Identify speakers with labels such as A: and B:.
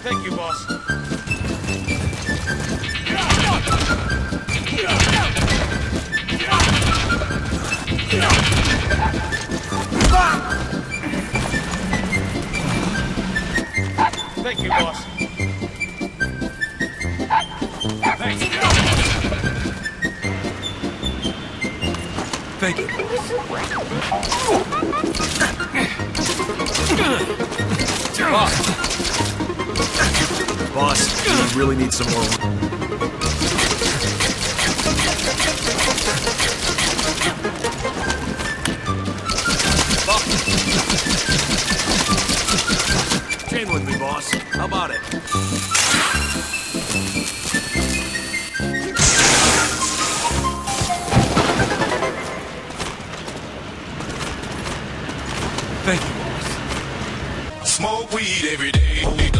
A: Thank you, boss. Thank you, boss. Thanks.
B: Thank you. Boss, we really need some more. Chain with me, boss. How about it? Thank you, boss.
C: Smoke weed every day.